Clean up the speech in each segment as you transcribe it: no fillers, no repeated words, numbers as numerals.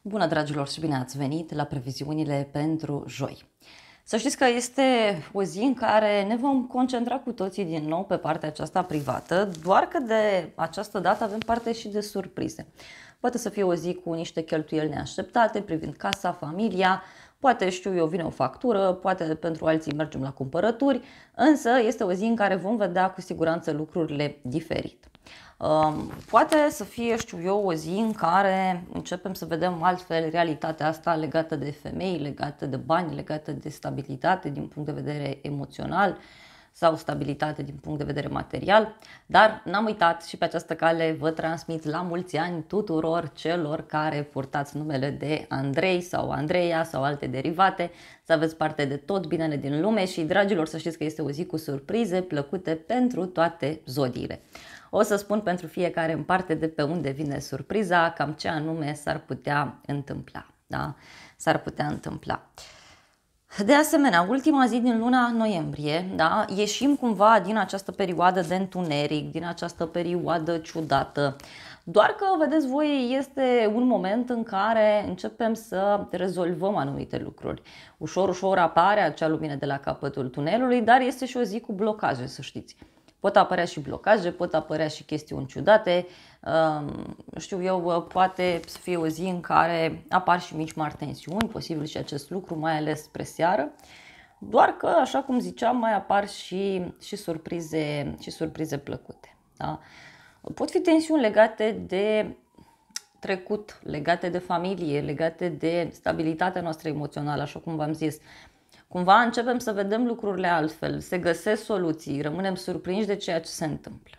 Bună, dragilor, și bine ați venit la previziunile pentru joi. Să știți că este o zi în care ne vom concentra cu toții din nou pe partea aceasta privată, doar că de această dată avem parte și de surprize. Poate să fie o zi cu niște cheltuieli neașteptate privind casa, familia, poate, știu eu, vine o factură, poate pentru alții mergem la cumpărături, însă este o zi în care vom vedea cu siguranță lucrurile diferit. Poate să fie, știu eu, o zi în care începem să vedem altfel realitatea asta legată de femei, legată de bani, legată de stabilitate din punct de vedere emoțional sau stabilitate din punct de vedere material, dar n-am uitat și pe această cale vă transmit la mulți ani tuturor celor care purtați numele de Andrei sau Andreea sau alte derivate, să aveți parte de tot binele din lume și, dragilor, să știți că este o zi cu surprize plăcute pentru toate zodiile. O să spun pentru fiecare în parte de pe unde vine surpriza, cam ce anume s-ar putea întâmpla. Da? S-ar putea întâmpla. De asemenea, ultima zi din luna noiembrie, da, ieșim cumva din această perioadă de întuneric, din această perioadă ciudată. Doar că, vedeți voi, este un moment în care începem să rezolvăm anumite lucruri. Ușor, ușor apare acea lumină de la capătul tunelului, dar este și o zi cu blocaje, să știți. Pot apărea și blocaje, pot apărea și chestiuni ciudate, știu eu, poate să fie o zi în care apar și mici mari tensiuni, posibil și acest lucru, mai ales spre seară, doar că, așa cum ziceam, mai apar și surprize plăcute. Da? Pot fi tensiuni legate de trecut, legate de familie, legate de stabilitatea noastră emoțională, așa cum v-am zis. Cumva începem să vedem lucrurile altfel, se găsesc soluții, rămânem surprinși de ceea ce se întâmplă.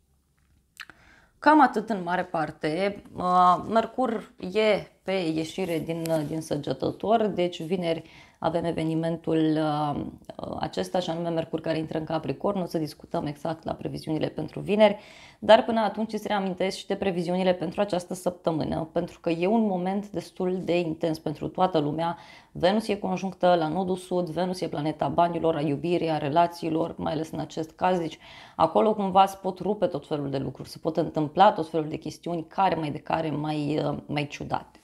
Cam atât în mare parte. Mercur e pe ieșire din Săgetător, deci vineri avem evenimentul acesta, și anume Mercur care intră în Capricorn. O să discutăm exact la previziunile pentru vineri, dar până atunci îți reamintesc și de previziunile pentru această săptămână, pentru că e un moment destul de intens pentru toată lumea. Venus e conjunctă la nodul sud, Venus e planeta banilor, a iubirii, a relațiilor, mai ales în acest caz, deci acolo cumva se pot rupe tot felul de lucruri, se pot întâmpla tot felul de chestiuni mai ciudate.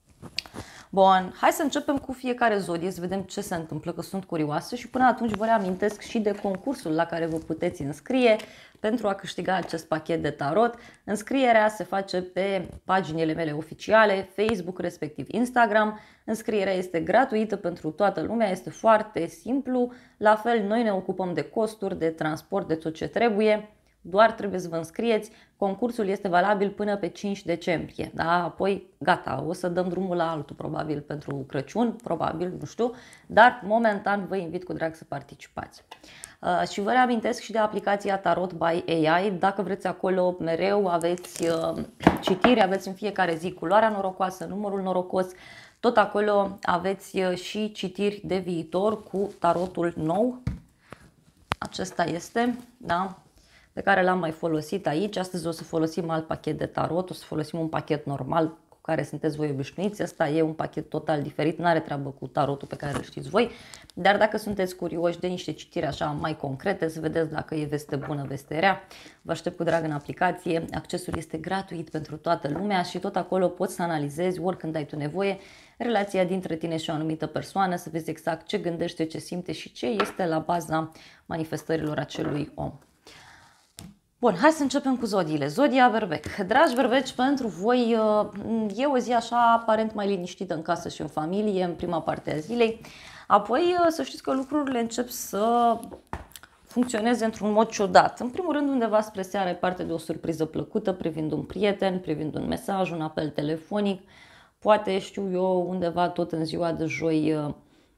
Bun, hai să începem cu fiecare zodie, să vedem ce se întâmplă, că sunt curioasă, și până atunci vă reamintesc și de concursul la care vă puteți înscrie pentru a câștiga acest pachet de tarot. Înscrierea se face pe paginile mele oficiale, Facebook, respectiv Instagram. Înscrierea este gratuită pentru toată lumea, este foarte simplu. La fel, noi ne ocupăm de costuri, de transport, de tot ce trebuie. Doar trebuie să vă înscrieți. Concursul este valabil până pe 5 decembrie. Da? Apoi, gata, o să dăm drumul la altul, probabil pentru Crăciun, probabil, nu știu, dar momentan vă invit cu drag să participați. Și vă reamintesc și de aplicația Tarot by AI. Dacă vreți, acolo mereu aveți citiri, aveți în fiecare zi culoarea norocoasă, numărul norocos. Tot acolo aveți și citiri de viitor cu tarotul nou. Acesta este, da? Pe care l-am mai folosit aici. Astăzi o să folosim alt pachet de tarot, o să folosim un pachet normal cu care sunteți voi obișnuiți. Asta e un pachet total diferit, nu are treabă cu tarotul pe care îl știți voi. Dar dacă sunteți curioși de niște citiri așa mai concrete, să vedeți dacă e veste bună, veste rea, vă aștept cu drag în aplicație. Accesul este gratuit pentru toată lumea și tot acolo poți să analizezi oricând ai tu nevoie relația dintre tine și o anumită persoană, să vezi exact ce gândește, ce simte și ce este la baza manifestărilor acelui om. Bun, hai să începem cu zodiile. Zodia Berbec. Dragi berbeci, pentru voi e o zi așa aparent mai liniștită în casă și în familie, în prima parte a zilei. Apoi să știți că lucrurile încep să funcționeze într-un mod ciudat. În primul rând, undeva spre seară ai parte de o surpriză plăcută privind un prieten, privind un mesaj, un apel telefonic. Poate, știu eu, undeva tot în ziua de joi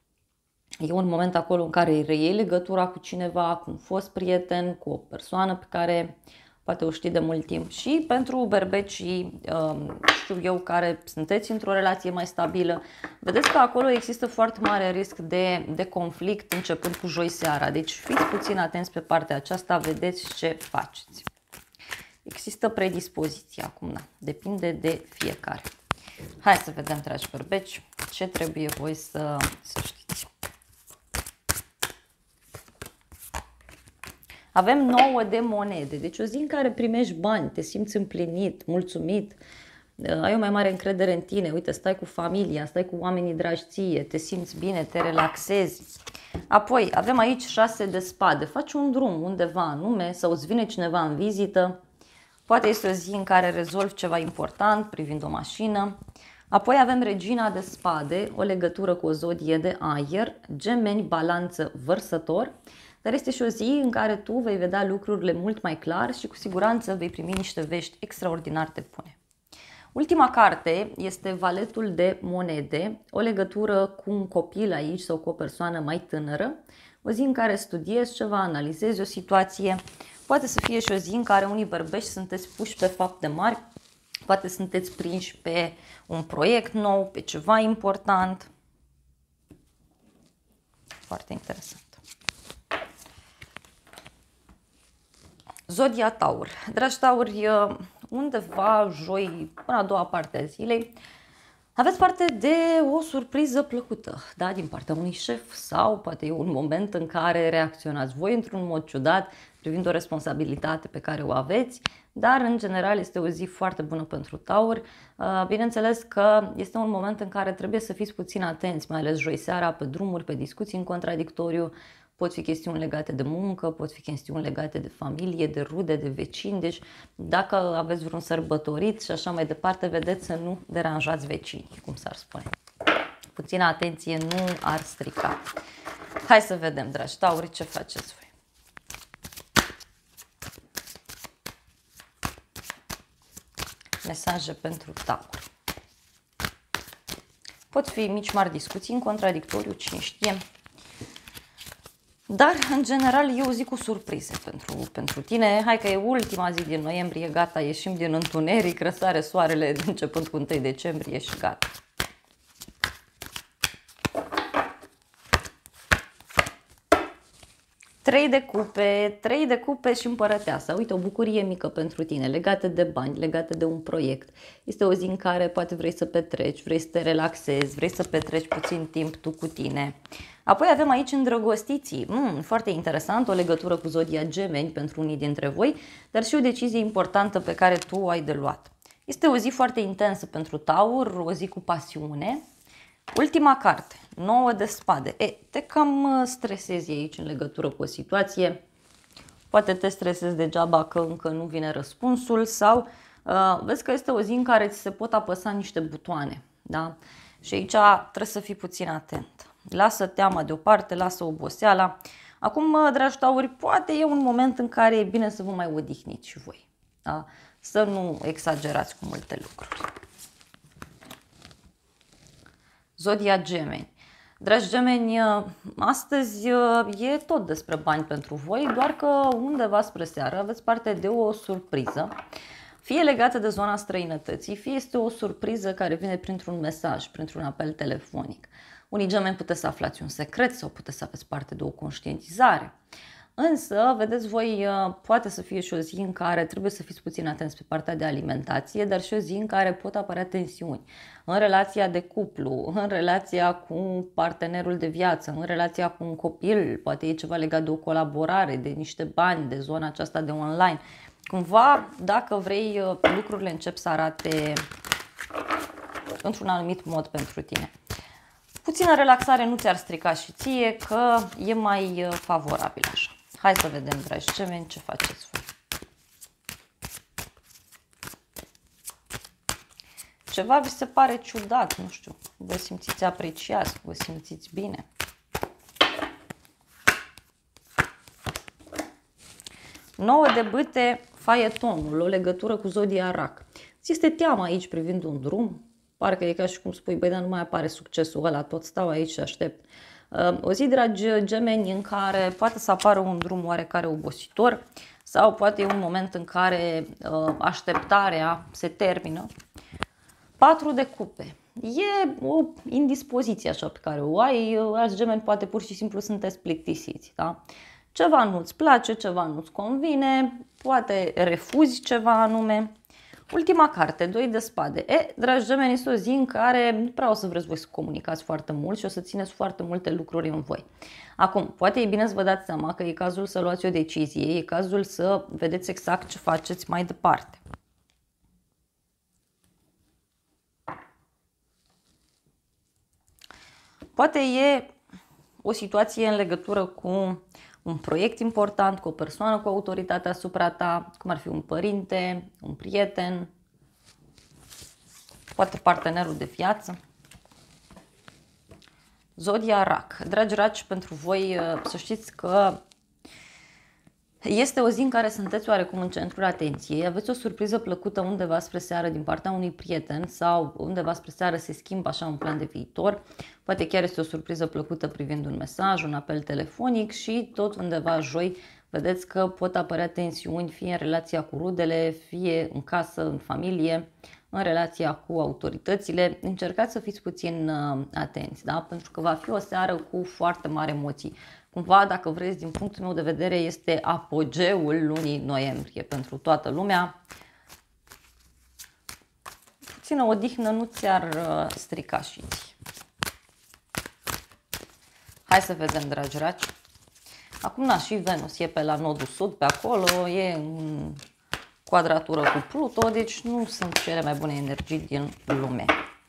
e un moment acolo în care îi reiei legătura cu cineva, cu un fost prieten, cu o persoană pe care poate o știi de mult timp. Și pentru berbecii, știu eu, care sunteți într-o relație mai stabilă, vedeți că acolo există foarte mare risc de conflict începând cu joi seara. Deci fiți puțin atenți pe partea aceasta, vedeți ce faceți. Există predispoziție acum, da, depinde de fiecare. Hai să vedem, dragi berbeci, ce trebuie voi să știți. Avem 9 de monede, deci o zi în care primești bani, te simți împlinit, mulțumit, ai o mai mare încredere în tine, uite, stai cu familia, stai cu oamenii dragi ție, te simți bine, te relaxezi. Apoi avem aici 6 de spade, faci un drum undeva anume sau îți vine cineva în vizită, poate este o zi în care rezolvi ceva important privind o mașină. Apoi avem regina de spade, o legătură cu o zodie de aer, Gemeni, balanță, vărsător, dar este și o zi în care tu vei vedea lucrurile mult mai clar și cu siguranță vei primi niște vești extraordinar de bune. Ultima carte este valetul de monede, o legătură cu un copil aici sau cu o persoană mai tânără, o zi în care studiezi ceva, analizezi o situație, poate să fie și o zi în care unii bărbești sunteți puși pe fapte mari, poate sunteți prinși pe un proiect nou, pe ceva important. Foarte interesant. Zodia Taur. Dragi Tauri, undeva joi până a doua parte a zilei aveți parte de o surpriză plăcută, da? Din partea unui șef sau poate e un moment în care reacționați voi într-un mod ciudat privind o responsabilitate pe care o aveți, dar în general este o zi foarte bună pentru Taur. Bineînțeles că este un moment în care trebuie să fiți puțin atenți, mai ales joi seara, pe drumuri, pe discuții în contradictoriu. Pot fi chestiuni legate de muncă, pot fi chestiuni legate de familie, de rude, de vecini. Deci dacă aveți vreun sărbătorit și așa mai departe, vedeți să nu deranjați vecinii, cum s-ar spune. Puțină atenție nu ar strica. Hai să vedem, dragi Tauri, ce faceți voi. Mesaje pentru Taur. Pot fi mici mari discuții în contradictoriu, cine știe. Dar, în general, e o zi cu surprize pentru tine. Hai că e ultima zi din noiembrie, gata, ieșim din întuneric, răsare soarele începând cu 1 decembrie și gata. Trei de cupe și împărăteasa. Uite, o bucurie mică pentru tine, legată de bani, legată de un proiect. Este o zi în care poate vrei să petreci, vrei să te relaxezi, vrei să petreci puțin timp tu cu tine. Apoi avem aici îndrăgostiții. Foarte interesant, o legătură cu zodia Gemeni pentru unii dintre voi, dar și o decizie importantă pe care tu o ai de luat. Este o zi foarte intensă pentru Taur, o zi cu pasiune. Ultima carte, 9 de spade. Te cam stresezi aici în legătură cu o situație. Poate te stresezi degeaba că încă nu vine răspunsul sau vezi că este o zi în care ți se pot apăsa niște butoane. Da? Și aici trebuie să fii puțin atent. Lasă teama deoparte, lasă oboseala. Acum, dragi Tauri, poate e un moment în care e bine să vă mai odihniți și voi. Da? Să nu exagerați cu multe lucruri. Zodia Gemeni. Dragi Gemeni, astăzi e tot despre bani pentru voi, doar că undeva spre seară aveți parte de o surpriză, fie legată de zona străinătății, fie este o surpriză care vine printr-un mesaj, printr-un apel telefonic. Unii Gemeni puteți să aflați un secret sau puteți să aveți parte de o conștientizare. Însă, vedeți voi, poate să fie și o zi în care trebuie să fiți puțin atenți pe partea de alimentație, dar și o zi în care pot apărea tensiuni în relația de cuplu, în relația cu partenerul de viață, în relația cu un copil, poate e ceva legat de o colaborare, de niște bani, de zona aceasta de online. Cumva, dacă vrei, lucrurile încep să arate într-un anumit mod pentru tine. Puțină relaxare nu ți-ar strica și ție, că e mai favorabil așa. Hai să vedem, dragi Gemeni, ce faceți voi. Ceva vi se pare ciudat, nu știu, vă simțiți apreciați, vă simțiți bine. Nouă de bâte, faetonul, o legătură cu zodia Rac. Ți este teamă aici privind un drum? Parcă e ca și cum spui, băi, dar nu mai apare succesul ăla, tot stau aici și aștept. O zi, dragi Gemeni, în care poate să apară un drum oarecare obositor sau poate e un moment în care așteptarea se termină. 4 de cupe. E o indispoziție așa pe care o ai, alți Gemeni poate pur și simplu sunteți plictisiți. Da? Ceva nu-ți place, ceva nu-ți convine, poate refuzi ceva anume. Ultima carte, 2 de spade. Dragi Gemeni, este o zi în care nu prea o să vreți voi să comunicați foarte mult și o să țineți foarte multe lucruri în voi. Acum, poate e bine să vă dați seama că e cazul să luați o decizie, e cazul să vedeți exact ce faceți mai departe. Poate e o situație în legătură cu un proiect important, cu o persoană cu autoritate asupra ta, cum ar fi un părinte, un prieten, poate partenerul de viață. Zodia Rac. Dragi raci, pentru voi să știți că este o zi în care sunteți oarecum în centrul atenției, aveți o surpriză plăcută undeva spre seară din partea unui prieten sau undeva spre seară se schimbă așa un plan de viitor. Poate chiar este o surpriză plăcută privind un mesaj, un apel telefonic și tot undeva joi vedeți că pot apărea tensiuni fie în relația cu rudele, fie în casă, în familie, în relația cu autoritățile. Încercați să fiți puțin atenți, da? Pentru că va fi o seară cu foarte mari emoții. Cumva, dacă vreți, din punctul meu de vedere, este apogeul lunii noiembrie pentru toată lumea. Puțină odihnă nu ți-ar strica și ție. Hai să vedem, dragi raci. Acum, și Venus e pe la nodul sud, pe acolo, e în quadratură cu Pluto, deci nu sunt cele mai bune energii din lume.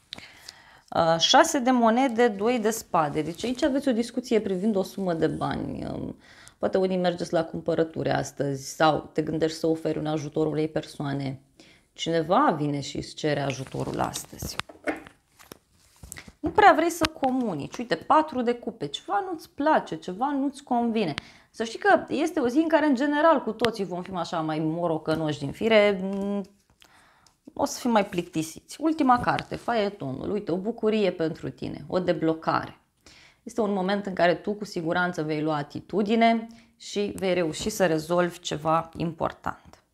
6 de monede, 2 de spade. Deci aici aveți o discuție privind o sumă de bani. Poate unii mergeți la cumpărături astăzi sau te gândești să oferi un ajutor unei persoane. Cineva vine și îți cere ajutorul astăzi. Nu prea vrei să comunici. Uite, 4 de cupe. Ceva nu-ți place, ceva nu-ți convine. Să știi că este o zi în care, în general, cu toții vom fi așa mai morocănoși din fire. O să fim mai plictisiți. Ultima carte, faetonul. Uite, o bucurie pentru tine, o deblocare. Este un moment în care tu cu siguranță vei lua atitudine și vei reuși să rezolvi ceva important.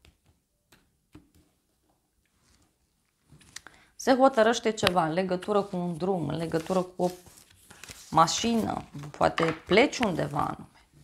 Se hotărăște ceva în legătură cu un drum, în legătură cu o mașină, poate pleci undeva anume.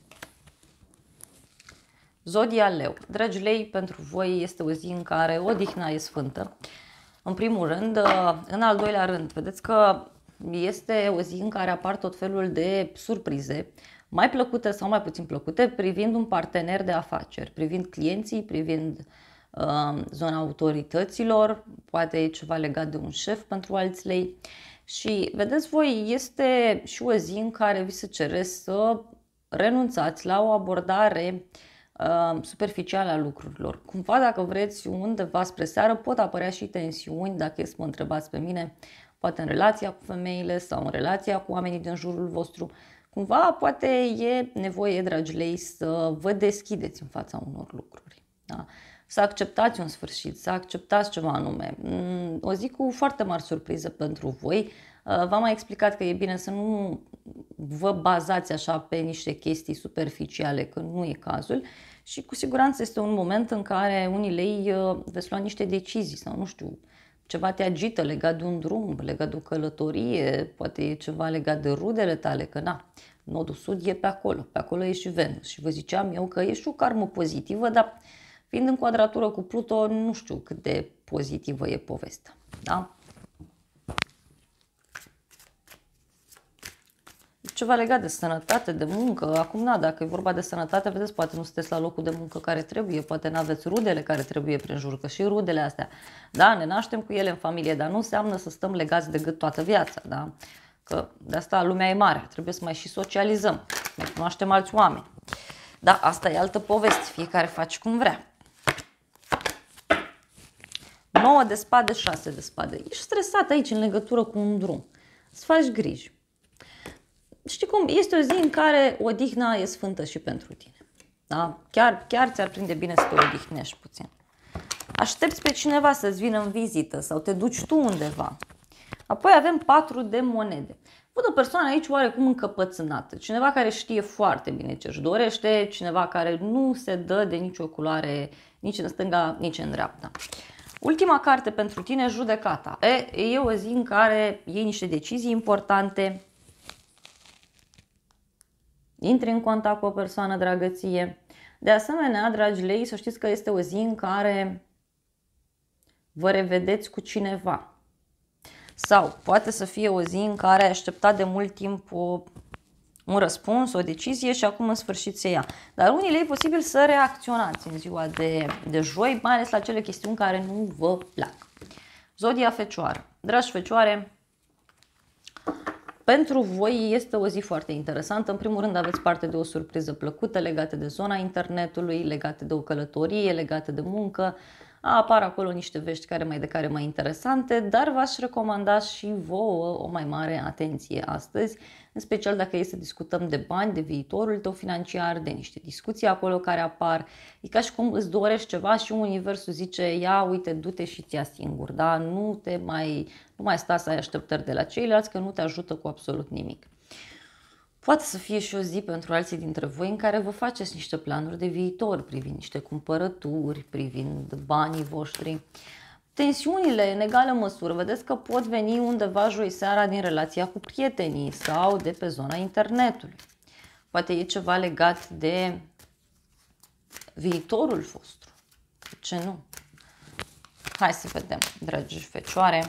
Zodia Leu. Dragi lei, pentru voi este o zi în care odihna e sfântă. În primul rând, în al doilea rând, vedeți că este o zi în care apar tot felul de surprize, mai plăcute sau mai puțin plăcute, privind un partener de afaceri, privind clienții, privind zona autorităților, poate e ceva legat de un șef pentru alți lei. Și vedeți voi, este și o zi în care vi se cere să renunțați la o abordare superficială a lucrurilor. Cumva, dacă vreți, undeva spre seară pot apărea și tensiuni, dacă e să mă întrebați pe mine, poate în relația cu femeile sau în relația cu oamenii din jurul vostru. Cumva, poate e nevoie, dragi lei, să vă deschideți în fața unor lucruri. Da? Să acceptați un sfârșit, să acceptați ceva anume. O zi cu foarte mari surprize pentru voi. V-am mai explicat că e bine să nu vă bazați așa pe niște chestii superficiale, că nu e cazul. Și cu siguranță este un moment în care unii lei veți lua niște decizii sau nu știu, ceva te agită legat de un drum, legat de o călătorie, poate e ceva legat de rudele tale, că na, nodul sud e pe acolo e și Venus. Și vă ziceam eu că e și o karmă pozitivă, dar fiind în quadratură cu Pluto, nu știu cât de pozitivă e povestea. Da? Ceva legat de sănătate, de muncă. Acum, na, dacă e vorba de sănătate, vedeți, poate nu sunteți la locul de muncă care trebuie, poate nu aveți rudele care trebuie prin jur, că și rudele astea, da, ne naștem cu ele în familie, dar nu înseamnă să stăm legați de gât toată viața, da? Că de asta lumea e mare, trebuie să mai și socializăm, mai cunoaștem alți oameni. Da, asta e altă poveste, fiecare face cum vrea. 9 de spade, 6 de spade. Ești stresat aici în legătură cu un drum. Îți faci griji. Știi cum? Este o zi în care odihna e sfântă și pentru tine. Da? Chiar ți-ar prinde bine să te odihnești puțin. Aștepți pe cineva să-ți vină în vizită sau te duci tu undeva. Apoi avem 4 de monede. Văd o persoană aici oarecum încăpățânată. Cineva care știe foarte bine ce își dorește, cineva care nu se dă de nicio culoare, nici în stânga, nici în dreapta. Ultima carte pentru tine, judecata. E o zi în care iei niște decizii importante, intri în contact cu o persoană dragă ție. De asemenea, dragi lei, să știți că este o zi în care vă revedeți cu cineva. Sau poate să fie o zi în care ai așteptat de mult timp un răspuns, o decizie și acum în sfârșit se ia. Dar unii lei e posibil să reacționați în ziua de joi, mai ales la cele chestiuni care nu vă plac. Zodia Fecioară. Dragi Fecioare, Pentru voi este o zi foarte interesantă. În primul rând aveți parte de o surpriză plăcută legată de zona internetului, legată de o călătorie, legată de muncă. Apar acolo niște vești care mai interesante, dar v-aș recomanda și vouă o mai mare atenție astăzi, în special dacă e să discutăm de bani, de viitorul tău financiar, de niște discuții acolo care apar. E ca și cum îți dorești ceva și universul zice, ia uite, du-te și ți-a singur, da? Nu mai sta să ai așteptări de la ceilalți, că nu te ajută cu absolut nimic. Poate să fie și o zi pentru alții dintre voi în care vă faceți niște planuri de viitor, privind niște cumpărături, privind banii voștri. Tensiunile, în egală măsură, vedeți că pot veni undeva joi seara din relația cu prietenii sau de pe zona internetului. Poate e ceva legat de viitorul vostru. De ce nu? Hai să vedem, dragi fecioare.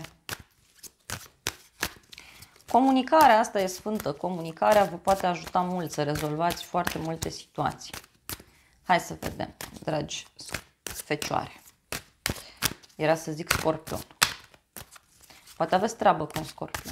Comunicarea asta e sfântă. Comunicarea vă poate ajuta mult să rezolvați foarte multe situații. Hai să vedem, dragi fecioare. Era să zic Scorpion. Poate aveți treabă cu un Scorpion.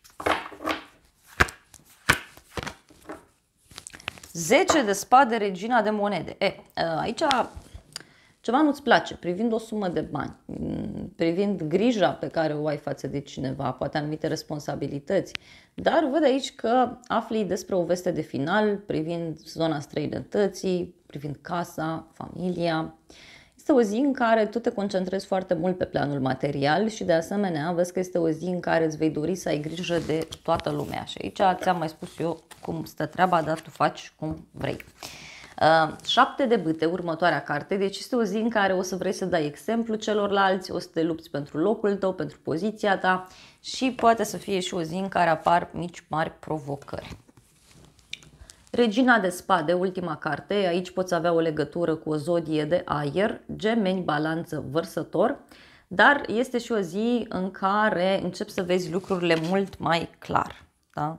10 de spade, regina de monede. Aici ceva nu-ți place, privind o sumă de bani, privind grija pe care o ai față de cineva, poate anumite responsabilități, dar văd aici că afli despre o veste de final, privind zona străinătății, privind casa, familia. Este o zi în care tu te concentrezi foarte mult pe planul material și de asemenea vezi că este o zi în care îți vei dori să ai grijă de toată lumea. Și aici ți-am mai spus eu cum stă treaba, dar tu faci cum vrei. 7 de bâte, următoarea carte, deci este o zi în care o să vrei să dai exemplu celorlalți, o să te lupți pentru locul tău, pentru poziția ta și poate să fie și o zi în care apar mici, mari provocări. Regina de spade, ultima carte, aici poți avea o legătură cu o zodie de aer, Gemeni, Balanță, Vărsător, dar este și o zi în care începi să vezi lucrurile mult mai clar, da?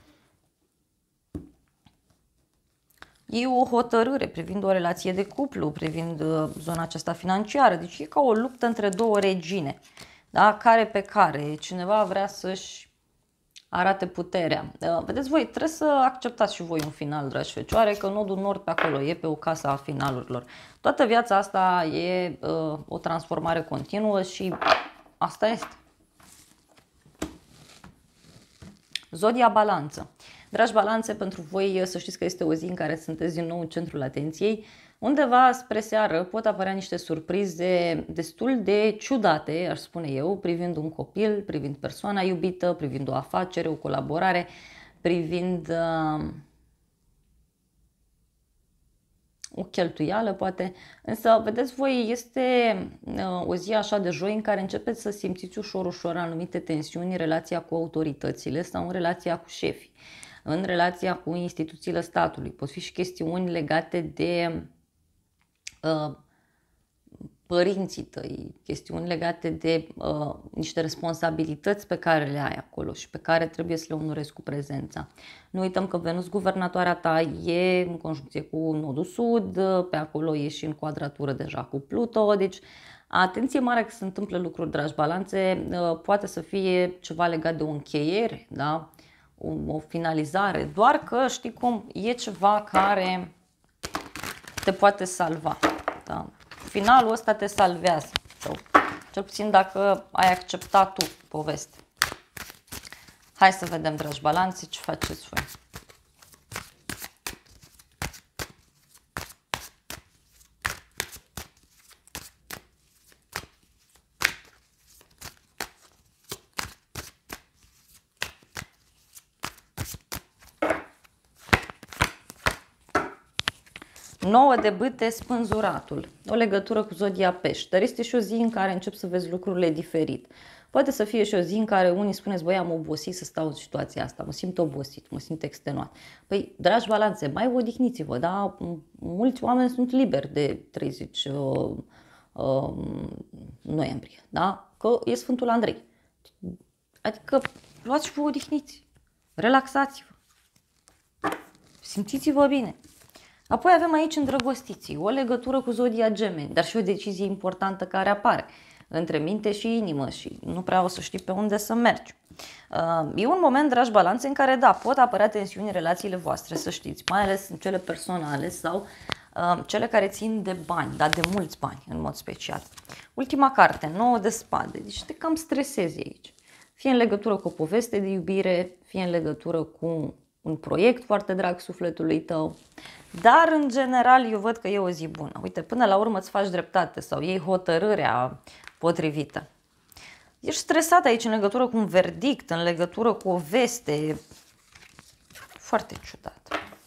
E o hotărâre privind o relație de cuplu, privind zona aceasta financiară. Deci e ca o luptă între două regine, da? Care pe care cineva vrea să-și arate puterea. Vedeți voi, trebuie să acceptați și voi un final, dragi fecioare, că nodul nord pe acolo e pe o casă a finalurilor. Toată viața asta e o transformare continuă și asta este. Zodia Balanță. Dragi Balanțe, pentru voi să știți că este o zi în care sunteți din nou în centrul atenției. Undeva spre seară pot apărea niște surprize destul de ciudate, aș spune eu, privind un copil, privind persoana iubită, privind o afacere, o colaborare, privind o cheltuială poate. Însă, vedeți voi, este o zi așa de joi în care începeți să simțiți ușor anumite tensiuni în relația cu autoritățile sau în relația cu șefii, în relația cu instituțiile statului. Pot fi și chestiuni legate de părinții tăi, chestiuni legate de niște responsabilități pe care le ai acolo și pe care trebuie să le onorezi cu prezența. Nu uităm că Venus, guvernatoarea ta, e în conjuncție cu nodul sud, pe acolo e și în quadratură deja cu Pluto, deci atenție mare că se întâmplă lucruri, dragi Balanțe, poate să fie ceva legat de o încheiere, da? O finalizare, doar că știi cum, e ceva care te poate salva, da? Finalul ăsta te salvează, sau cel puțin dacă ai acceptat tu poveste. Hai să vedem, dragi Balanți, ce faceți voi. Nouă de bâte, spânzuratul, o legătură cu zodia Pești, dar este și o zi în care încep să vezi lucrurile diferit. Poate să fie și o zi în care unii spuneți, băi, am obosit să stau în situația asta, mă simt obosit, mă simt extenuat. Păi, dragi Balanțe, mai odihniți-vă, da? Mulți oameni sunt liberi de 30 noiembrie, da? Că e Sfântul Andrei. Adică luați și vă odihniți, relaxați-vă, simțiți-vă bine. Apoi avem aici îndrăgostiții, o legătură cu zodia Gemeni, dar și o decizie importantă care apare. între minte și inimă și nu prea o să știi pe unde să mergi. E un moment, dragi balanțe, în care, da, pot apărea tensiuni în relațiile voastre, să știți, mai ales în cele personale sau cele care țin de bani, dar de mulți bani în mod special. Ultima carte, 9 de spade, deci te cam stresezi aici. Fie în legătură cu o poveste de iubire, fie în legătură cu un proiect foarte drag sufletului tău, dar în general eu văd că e o zi bună. Uite, până la urmă îți faci dreptate sau iei hotărârea potrivită. Ești stresat aici în legătură cu un verdict, în legătură cu o veste. Foarte ciudat.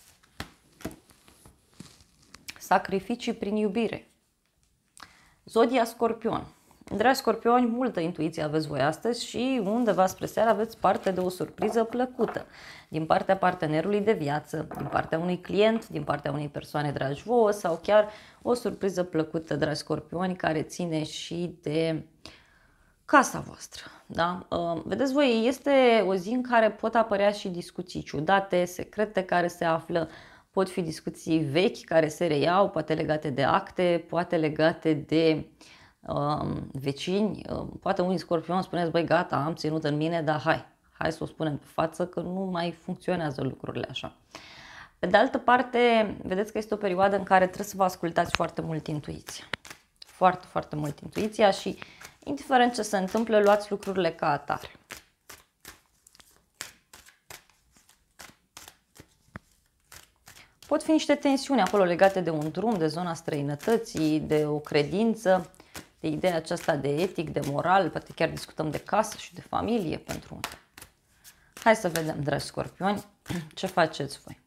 Sacrificii prin iubire. Zodia Scorpion. Dragi scorpioni, multă intuiție aveți voi astăzi și undeva spre seară aveți parte de o surpriză plăcută din partea partenerului de viață, din partea unui client, din partea unei persoane dragi vouă sau chiar o surpriză plăcută, dragi scorpioni, care ține și de casa voastră. Da? Vedeți voi, este o zi în care pot apărea și discuții ciudate, secrete care se află, pot fi discuții vechi care se reiau, poate legate de acte, poate legate de vecini, poate unii scorpioni spuneți, băi gata, am ținut în mine, dar hai să o spunem pe față că nu mai funcționează lucrurile așa. Pe de altă parte, vedeți că este o perioadă în care trebuie să vă ascultați foarte mult intuiția. Foarte, foarte mult intuiția și indiferent ce se întâmplă, luați lucrurile ca atare. Pot fi niște tensiuni acolo legate de un drum, de zona străinătății, de o credință, de ideea aceasta de etic, de moral, poate chiar discutăm de casă și de familie pentru unii. Hai să vedem, dragi scorpioni, ce faceți voi.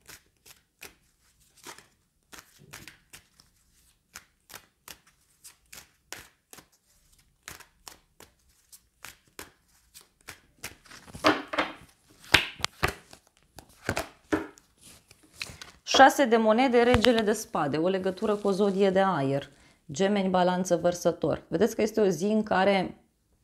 Șase de monede, regele de spade, o legătură cu o zodie de aer, Gemeni, Balanță, Vărsător. Vedeți că este o zi în care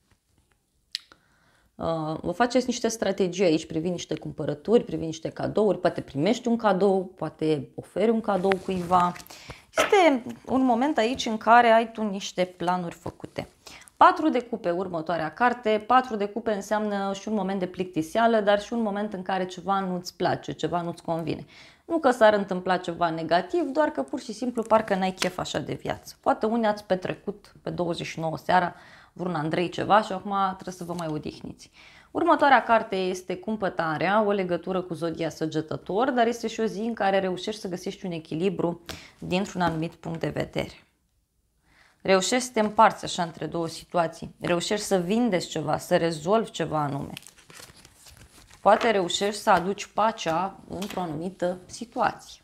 vă faceți niște strategii aici privind niște cumpărături, privind niște cadouri, poate primești un cadou, poate oferi un cadou cuiva. Este un moment aici în care ai tu niște planuri făcute. 4 de cupe, următoarea carte. 4 de cupe înseamnă și un moment de plictiseală, dar și un moment în care ceva nu-ți place, ceva nu-ți convine. Nu că s-ar întâmpla ceva negativ, doar că pur și simplu parcă n-ai chef așa de viață. Poate unii ați petrecut pe 29 seara vreun Andrei ceva și acum trebuie să vă mai odihniți. Următoarea carte este Cumpătarea, o legătură cu zodia Săgetător, dar este și o zi în care reușești să găsești un echilibru dintr-un anumit punct de vedere. Reușești să te împarți așa între două situații, reușești să vindeți ceva, să rezolvi ceva anume. Poate reușești să aduci pacea într-o anumită situație.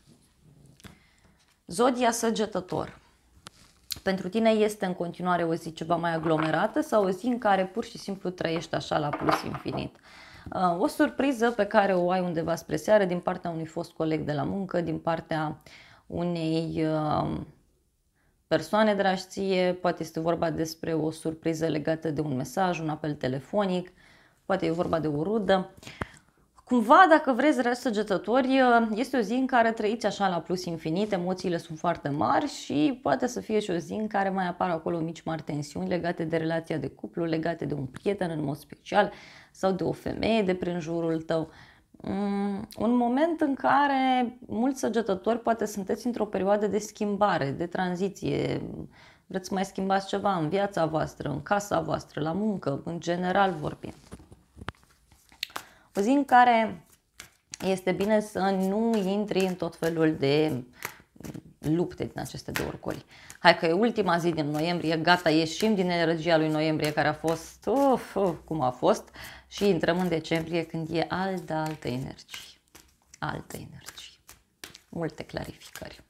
Zodia Săgetător. Pentru tine este în continuare o zi ceva mai aglomerată sau o zi în care pur și simplu trăiești așa la plus infinit. O surpriză pe care o ai undeva spre seară din partea unui fost coleg de la muncă, din partea unei persoane dragi ție, poate este vorba despre o surpriză legată de un mesaj, un apel telefonic, poate e vorba de o rudă. Cumva, dacă vreți, dragi săgetători, este o zi în care trăiți așa la plus infinit, emoțiile sunt foarte mari și poate să fie și o zi în care mai apar acolo mici mari tensiuni legate de relația de cuplu, legate de un prieten în mod special sau de o femeie de prin jurul tău. Un moment în care mulți săgetători poate sunteți într-o perioadă de schimbare, de tranziție, vreți să mai schimbați ceva în viața voastră, în casa voastră, la muncă, în general vorbind. O zi în care este bine să nu intri în tot felul de lupte din aceste două orcoli. Hai că e ultima zi din noiembrie, gata, ieșim din energia lui noiembrie care a fost, cum a fost, și intrăm în decembrie când e altă energie. Altă energie. Multe clarificări.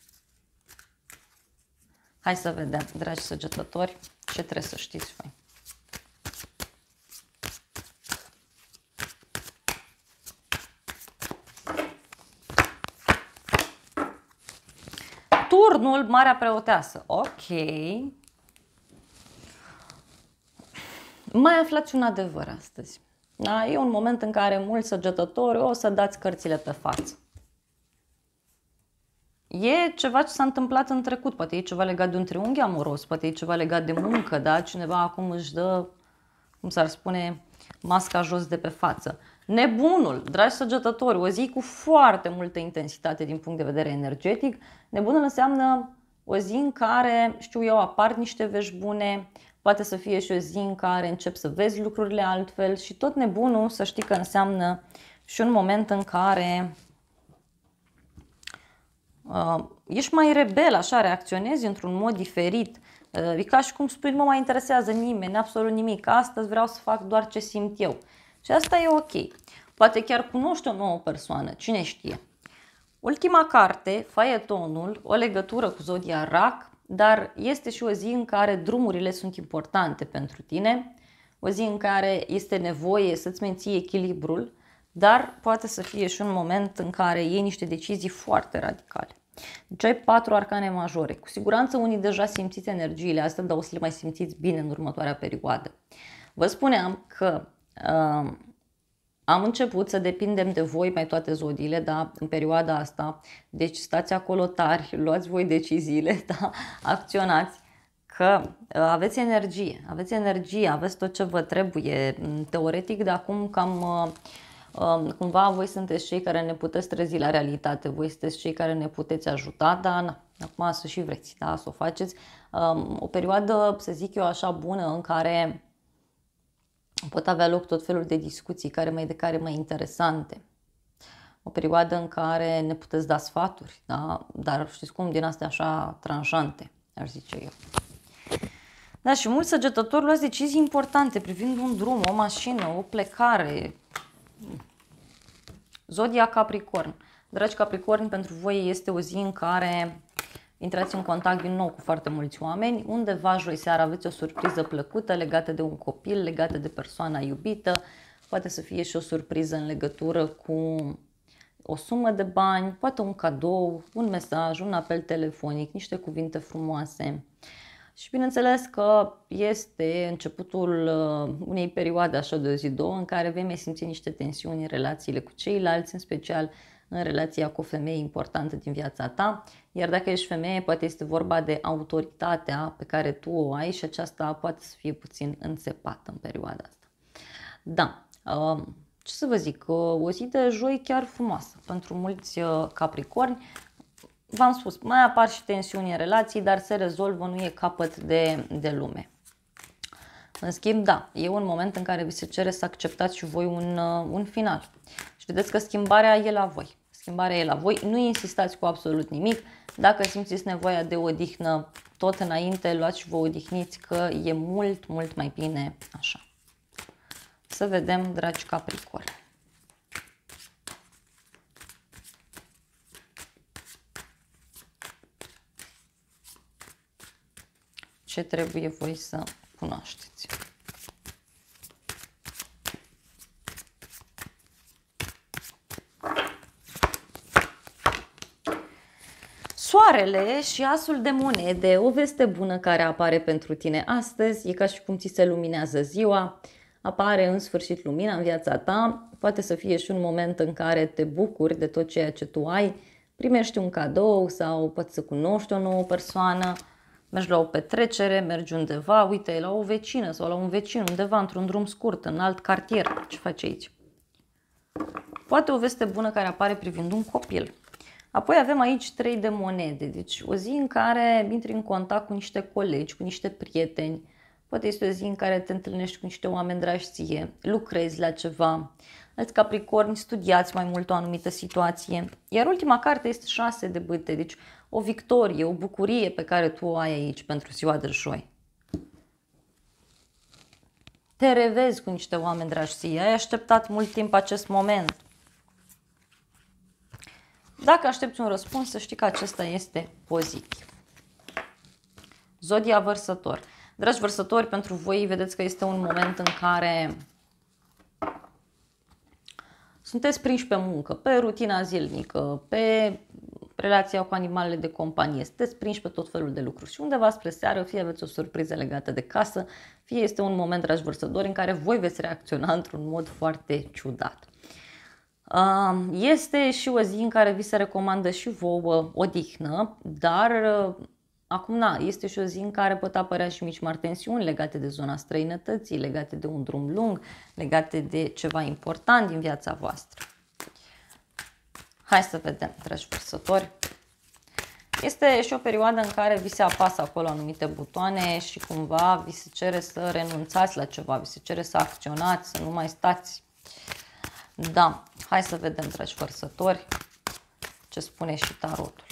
Hai să vedem, dragi săgetători, ce trebuie să știți voi. Turnul Marea Preoteasă. Ok. Mai aflați un adevăr astăzi. Da? E un moment în care mulți săgetători o să dați cărțile pe față. E ceva ce s-a întâmplat în trecut, poate e ceva legat de un triunghi amoros, poate e ceva legat de muncă, da? Cineva acum își dă, cum s-ar spune, masca jos de pe față. Nebunul, dragi săgetători, o zi cu foarte multă intensitate din punct de vedere energetic. Nebunul înseamnă o zi în care, știu eu, apar niște vești bune, poate să fie și o zi în care începi să vezi lucrurile altfel și tot nebunul, să știi că înseamnă și un moment în care ești mai rebel, așa, reacționezi într-un mod diferit. E ca și cum spui, nu mă mai interesează nimeni, absolut nimic. Astăzi vreau să fac doar ce simt eu. Și asta e ok. Poate chiar cunoști o nouă persoană, cine știe. Ultima carte, Faetonul, o legătură cu zodia Rac, dar este și o zi în care drumurile sunt importante pentru tine, o zi în care este nevoie să-ți menții echilibrul, dar poate să fie și un moment în care iei niște decizii foarte radicale. Deci ai 4 arcane majore. Cu siguranță unii deja simțiți energiile astea, dar o să le mai simțiți bine în următoarea perioadă. Vă spuneam că am început să depindem de voi mai toate zodiile, da, în perioada asta. Deci stați acolo tari, luați voi deciziile, da, acționați, că aveți energie, aveți tot ce vă trebuie. Teoretic, de acum cam cumva voi sunteți cei care ne puteți trezi la realitate, voi sunteți cei care ne puteți ajuta, dar na, acum să și vreți, da, să o faceți. O perioadă, să zic eu așa, bună în care pot avea loc tot felul de discuții care mai interesante. O perioadă în care ne puteți da sfaturi, da? Dar știți cum, din astea așa tranșante, aș zice eu. Da, și mulți săgetători luați decizii importante privind un drum, o mașină, o plecare. Zodia Capricorn. Dragi Capricorni, pentru voi este o zi în care intrați în contact din nou cu foarte mulți oameni. Undeva joi seara aveți o surpriză plăcută legată de un copil, legată de persoana iubită. Poate să fie și o surpriză în legătură cu o sumă de bani, poate un cadou, un mesaj, un apel telefonic, niște cuvinte frumoase. Și bineînțeles că este începutul unei perioade așa de o zi, două, în care vei mai simți niște tensiuni în relațiile cu ceilalți, în special în relația cu o femeie importantă din viața ta. Iar dacă ești femeie, poate este vorba de autoritatea pe care tu o ai și aceasta poate să fie puțin înțepată în perioada asta. Da, ce să vă zic, o zi de joi chiar frumoasă pentru mulți capricorni. V-am spus, mai apar și tensiuni în relații, dar se rezolvă, nu e capăt de lume. În schimb, da, e un moment în care vi se cere să acceptați și voi un final. Și vedeți că schimbarea e la voi. Schimbarea e la voi, nu insistați cu absolut nimic. Dacă simțiți nevoia de odihnă tot înainte, luați și vă odihniți, că e mult, mult mai bine așa. Să vedem, dragi Capricorni. Ce trebuie voi să cunoașteți. Soarele și asul de monede, o veste bună care apare pentru tine astăzi, e ca și cum ți se luminează ziua, apare în sfârșit lumina în viața ta, poate să fie și un moment în care te bucuri de tot ceea ce tu ai, primești un cadou sau poți să cunoști o nouă persoană, mergi la o petrecere, mergi undeva, uite, la o vecină sau la un vecin, undeva într-un drum scurt, în alt cartier, ce faci aici? Poate o veste bună care apare privind un copil. Apoi avem aici 3 de monede, deci o zi în care intri în contact cu niște colegi, cu niște prieteni, poate este o zi în care te întâlnești cu niște oameni dragi ție, lucrezi la ceva, alți Capricorni, studiați mai mult o anumită situație. Iar ultima carte este 6 de bâte, deci o victorie, o bucurie pe care tu o ai aici pentru ziua de joi. Te revezi cu niște oameni dragi ție, ai așteptat mult timp acest moment. Dacă aștepți un răspuns, să știi că acesta este pozitiv. Zodia Vărsător. Dragi Vărsători, pentru voi vedeți că este un moment în care sunteți prinși pe muncă, pe rutina zilnică, pe relația cu animalele de companie, sunteți prinși pe tot felul de lucruri și undeva spre seară, fie aveți o surpriză legată de casă, fie este un moment, dragi Vărsători, în care voi veți reacționa într-un mod foarte ciudat. Este și o zi în care vi se recomandă și vouă odihnă, dar acum este și o zi în care pot apărea și mici mari tensiuni legate de zona străinătății, legate de un drum lung, legate de ceva important din viața voastră. Hai să vedem, dragi vărsători. Este și o perioadă în care vi se apasă acolo anumite butoane și cumva vi se cere să renunțați la ceva, vi se cere să acționați, să nu mai stați. Da, hai să vedem, dragi vărsători, ce spune și tarotul.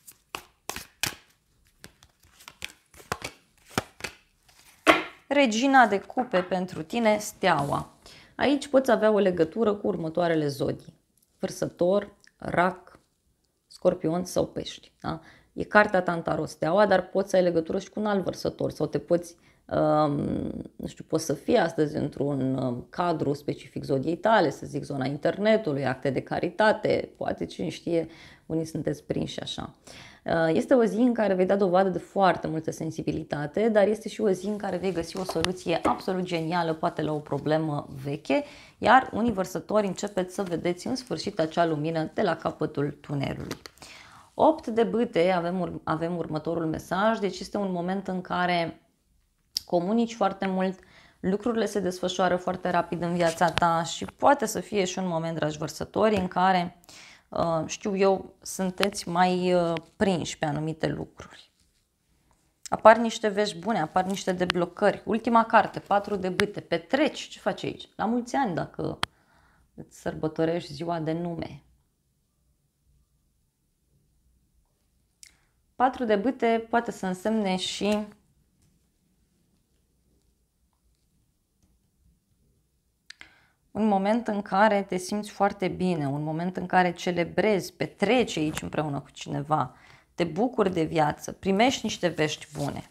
Regina de cupe pentru tine, Steaua. Aici poți avea o legătură cu următoarele zodii: Vărsător, Rac, Scorpion sau Pești. Da? E cartea ta în tarot, Steaua, dar poți să ai legătură și cu un alt vărsător sau te poți, nu știu, poți să fii astăzi într-un cadru specific zodiei tale, să zic zona internetului, acte de caritate, poate cine știe, unii sunteți prinși așa. Este o zi în care vei da dovadă de foarte multă sensibilitate, dar este și o zi în care vei găsi o soluție absolut genială, poate la o problemă veche, iar unii vărsători începeți să vedeți în sfârșit acea lumină de la capătul tunelului. 8 de bâte, avem următorul mesaj, deci este un moment în care comunici foarte mult, lucrurile se desfășoară foarte rapid în viața ta și poate să fie și un moment, dragi vărsători, în care, știu eu, sunteți mai prinși pe anumite lucruri. Apar niște vești bune, apar niște deblocări. Ultima carte, 4 de bâte, petreci, ce faci aici? La mulți ani dacă îți sărbătorești ziua de nume. 4 de bâte poate să însemne și un moment în care te simți foarte bine, un moment în care celebrezi, petreci aici împreună cu cineva, te bucuri de viață, primești niște vești bune.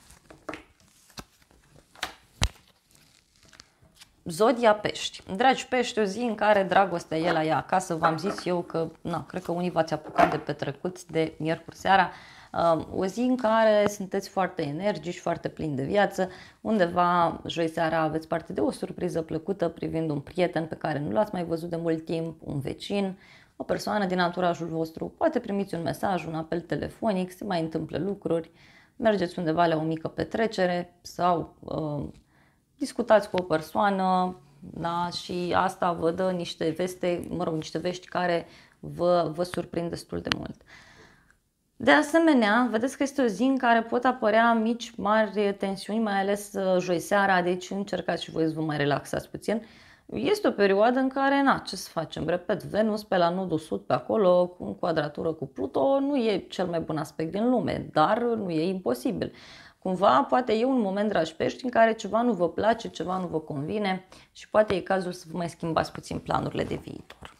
Zodia Pești. Dragi Pești, o zi în care dragostea e la ea acasă. V-am zis eu că, cred că unii v-ați apucat de petrecut de miercuri seara. O zi în care sunteți foarte energici, foarte plini de viață. Undeva, joi seara, aveți parte de o surpriză plăcută privind un prieten pe care nu l-ați mai văzut de mult timp, un vecin, o persoană din anturajul vostru. Poate primiți un mesaj, un apel telefonic, se mai întâmplă lucruri, mergeți undeva la o mică petrecere sau discutați cu o persoană, da, și asta vă dă niște niște vești care vă surprind destul de mult. De asemenea, vedeți că este o zi în care pot apărea mici, mari tensiuni, mai ales joi seara, deci încercați și voi să vă mai relaxați puțin. Este o perioadă în care, ce să facem? Repet, Venus pe la nodul sud, pe acolo, cu în quadratură cu Pluto, nu e cel mai bun aspect din lume, dar nu e imposibil. Cumva poate e un moment, dragi Pești, în care ceva nu vă place, ceva nu vă convine și poate e cazul să vă mai schimbați puțin planurile de viitor.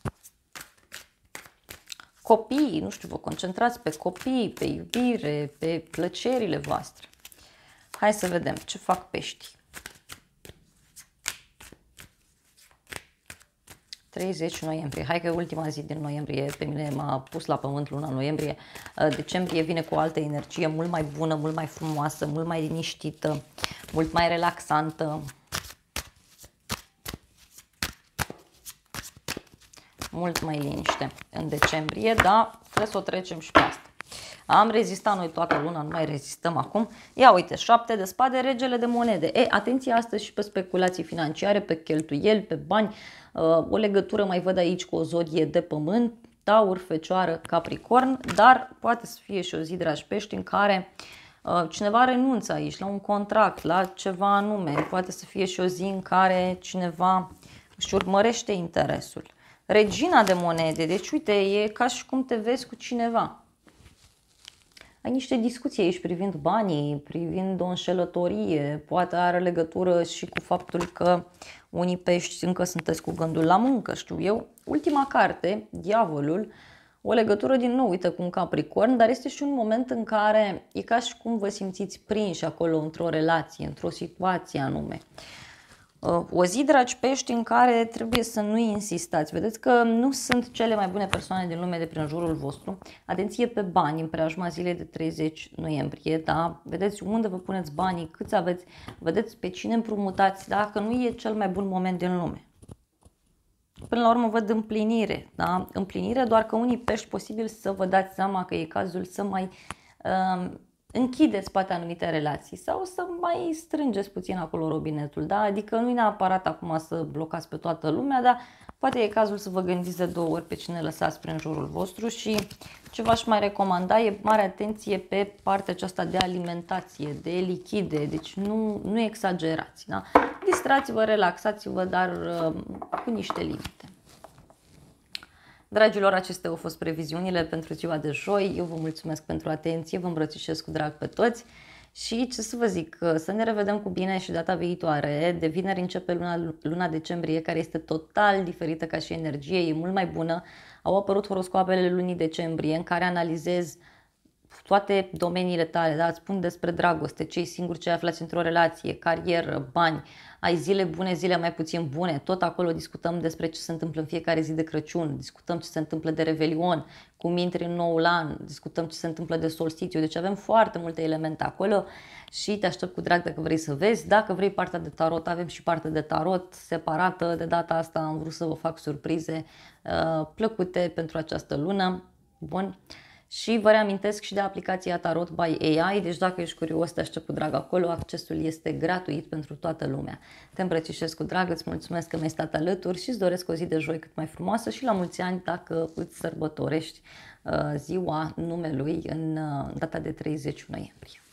Copiii, nu știu, vă concentrați pe copii, pe iubire, pe plăcerile voastre. Hai să vedem ce fac Peștii. 30 noiembrie. Hai că ultima zi din noiembrie pe mine m-a pus la pământ luna noiembrie. Decembrie vine cu o altă energie mult mai bună, mult mai frumoasă, mult mai liniștită, mult mai relaxantă. Mult mai liniște în decembrie, dar trebuie să o trecem și pe asta. Am rezistat noi toată luna, nu mai rezistăm acum. Ia uite, 7 de spade, regele de monede. Atenție astăzi și pe speculații financiare, pe cheltuieli, pe bani. O legătură mai văd aici cu o zodie de pământ, Taur, Fecioară, Capricorn, dar poate să fie și o zi, dragi Pești, în care cineva renunță aici la un contract, la ceva anume. Poate să fie și o zi în care cineva își urmărește interesul. Regina de monede, deci uite, e ca și cum te vezi cu cineva. Ai niște discuții aici privind banii, privind o înșelătorie, poate are legătură și cu faptul că unii Pești încă sunteți cu gândul la muncă, știu eu. Ultima carte, Diavolul, o legătură din nou, uite, cu un Capricorn, dar este și un moment în care e ca și cum vă simțiți prinși acolo într-o relație, într-o situație anume. O zi, dragi Pești, în care trebuie să nu insistați. Vedeți că nu sunt cele mai bune persoane din lume de prin jurul vostru. Atenție pe bani în preajma zilei de 30 noiembrie, da? Vedeți unde vă puneți banii, câți aveți, vedeți pe cine împrumutați, dacă nu e cel mai bun moment din lume. până la urmă văd împlinire, da? Împlinire, doar că unii pești posibil să vă dați seama că e cazul să mai închideți poate anumite relații sau să mai strângeți puțin acolo robinetul, da? Adică nu e neapărat acum să blocați pe toată lumea, dar poate e cazul să vă gândiți de 2 ori pe cine lăsați prin jurul vostru. Și ce v-aș mai recomanda e mare atenție pe partea aceasta de alimentație, de lichide, deci nu exagerați, da? Distrați-vă, relaxați-vă, dar cu niște limite. Dragilor, acestea au fost previziunile pentru ziua de joi. Eu vă mulțumesc pentru atenție, vă îmbrățișez cu drag pe toți și ce să vă zic, să ne revedem cu bine și data viitoare. De vineri începe luna decembrie, care este total diferită ca și energie, e mult mai bună. Au apărut horoscoapele lunii decembrie în care analizez toate domeniile tale, da? Îți spun despre dragoste, cei singuri ce aflați într-o relație, carieră, bani, ai zile bune, zile mai puțin bune, tot acolo discutăm despre ce se întâmplă în fiecare zi de Crăciun, discutăm ce se întâmplă de Revelion, cum intri în noul an, discutăm ce se întâmplă de solstițiu, deci avem foarte multe elemente acolo și te aștept cu drag dacă vrei să vezi. Dacă vrei partea de tarot, avem și partea de tarot separată, de data asta am vrut să vă fac surprize plăcute pentru această lună. Bun. Și vă reamintesc și de aplicația Tarot by AI, deci dacă ești curios, te aștept cu drag acolo, accesul este gratuit pentru toată lumea. Te îmbrățișez cu drag, îți mulțumesc că mi-ai stat alături și îți doresc o zi de joi cât mai frumoasă și la mulți ani dacă îți sărbătorești ziua numelui în data de 30 noiembrie.